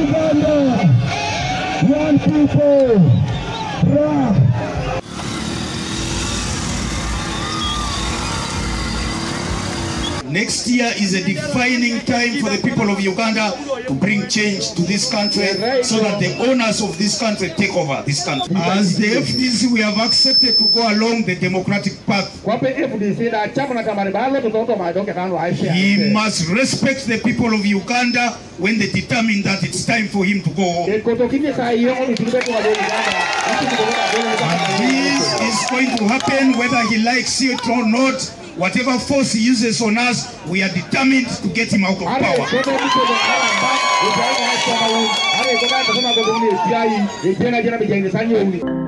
Uganda, one people, Next year is a defining time for the people of Uganda to bring change to this country so that the owners of this country take over this country. As the FDC, we have accepted to go along the democratic path. He must respect the people of Uganda when they determine that it's time for him to go home. And this is going to happen whether he likes it or not. Whatever force he uses on us, we are determined to get him out of power.